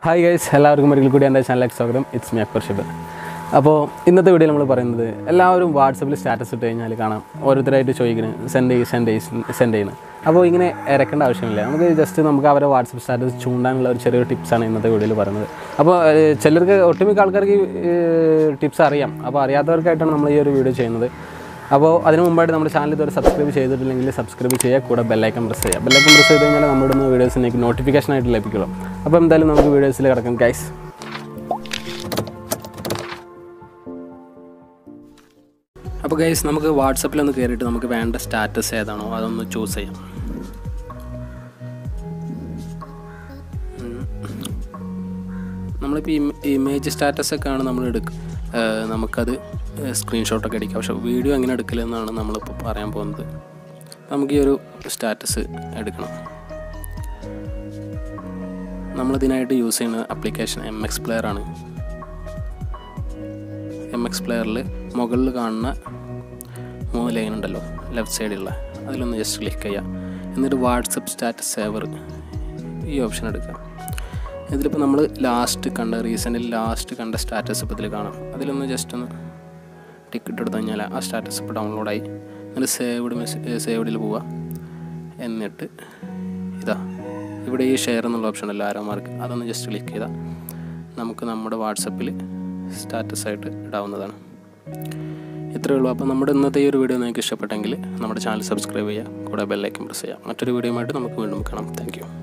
Hi guys, എല്ലാവർക്കും ഒരിക്കൽ കൂടി എൻ്റെ ചാനലിലേക്ക് സ്വാഗതം. It's me Akbar Shib. അപ്പോൾ ഇന്നത്തെ വീഡിയോ നമ്മൾ പറയുന്നത് എല്ലാവരും വാട്സപ്പിൽ സ്റ്റാറ്റസ് ഇട്ട് കഴിഞ്ഞാൽ കാണാം ഓരോരുത്തരായിട്ട് ചോദിക്കുന്നത് സെൻഡ് ചെയ്യുന്നത്. അപ്പോൾ ഇങ്ങനെ ഇറക്കേണ്ട ആവശ്യമില്ല. നമുക്ക് അവരെ വാട്സപ്പ് സ്റ്റാറ്റസ് ചൂണ്ടാനുള്ള ഒരു ചെറിയൊരു ടിപ്സാണ് ഇന്നത്തെ വീഡിയോയിൽ പറയുന്നത്. അപ്പോൾ ചിലർക്ക് ഒട്ടുമിക്ക ആൾക്കാർക്ക് ടിപ്സ് അറിയാം. അപ്പോൾ അറിയാത്തവർക്കായിട്ടാണ് നമ്മൾ ഈ ഒരു വീഡിയോ ചെയ്യുന്നത്. അപ്പോൾ അതിന് മുമ്പായിട്ട് നമ്മുടെ ചാനൽ ഇതുവരെ സബ്സ്ക്രൈബ് ചെയ്തിട്ടില്ലെങ്കിൽ സബ്സ്ക്രൈബ് ചെയ്യുക, കൂടെ ബെല്ലൈക്കൺ പ്രസ് ചെയ്യുക. ബെല്ലൈക്കൺ പ്രസ് ചെയ്ത് കഴിഞ്ഞാൽ നമ്മുടെ ഇടുന്ന വീഡിയോസിലേക്ക് നോട്ടിഫിക്കേഷനായിട്ട് ലഭിക്കുള്ളൂ. അപ്പോൾ എന്തായാലും നമുക്ക് വീഡിയോസിൽ കിടക്കാം ഗൈസ്. അപ്പോൾ ഗൈസ്, നമുക്ക് വാട്സപ്പിലൊന്ന് കയറിയിട്ട് നമുക്ക് വേണ്ട സ്റ്റാറ്റസ് ഏതാണോ അതൊന്ന് ചൂസ് ചെയ്യാം. നമ്മളിപ്പോൾ ഇമേജ് സ്റ്റാറ്റസൊക്കെയാണ് നമ്മൾ നമുക്കത് സ്ക്രീൻഷോട്ടൊക്കെ അടിക്കാം. പക്ഷേ വീഡിയോ എങ്ങനെ എടുക്കലെന്നാണ് നമ്മളിപ്പോൾ പറയാൻ പോകുന്നത്. നമുക്ക് ഈ ഒരു സ്റ്റാറ്റസ് എടുക്കണം. നമ്മളിതിനായിട്ട് യൂസ് ചെയ്യുന്ന ആപ്ലിക്കേഷൻ MX Player ആണ്. MX Playerൽ മുകളിൽ കാണുന്ന 3 ലൈൻ ഉണ്ടല്ലോ ലെഫ്റ്റ് സൈഡിലുള്ള, അതിലൊന്ന് ജസ്റ്റ് ക്ലിക്ക് ചെയ്യുക. എന്നിട്ട് വാട്സപ്പ് സ്റ്റാറ്റസ് സേവർ ഈ ഓപ്ഷൻ എടുക്കുക. ഇതിലിപ്പോൾ നമ്മൾ റീസെൻ്റിൽ ലാസ്റ്റ് കണ്ട സ്റ്റാറ്റസ് ഇപ്പോൾ ഇതിൽ കാണാം. അതിലൊന്ന് ജസ്റ്റ് ഒന്ന് ടിക്കറ്റ് എടുത്തു കഴിഞ്ഞാൽ ആ സ്റ്റാറ്റസ് ഇപ്പോൾ ഡൗൺലോഡായി. എന്നിട്ട് സേവ്ഡിൽ പോവുക. എന്നിട്ട് ഇവിടെ ഈ ഷെയർ എന്നുള്ള ഓപ്ഷൻ ഉണ്ടല്ലോ, ആരോ മാർക്ക്, അതൊന്ന് ജസ്റ്റ് ക്ലിക്ക് ചെയ്താൽ നമുക്ക് നമ്മുടെ വാട്സപ്പിൽ സ്റ്റാറ്റസായിട്ട് ഇടാവുന്നതാണ്. ഇത്രയേ ഉള്ളൂ. അപ്പോൾ നമ്മുടെ ഇന്നത്തെ ഈ ഒരു വീഡിയോ നിങ്ങൾക്ക് ഇഷ്ടപ്പെട്ടെങ്കിൽ നമ്മുടെ ചാനൽ സബ്സ്ക്രൈബ് ചെയ്യുക, കൂടെ ബെല്ലൈക്കൺ പ്രസ് ചെയ്യുക. മറ്റൊരു വീഡിയോയുമായിട്ട് നമുക്ക് വീണ്ടും കാണാം. Thank U.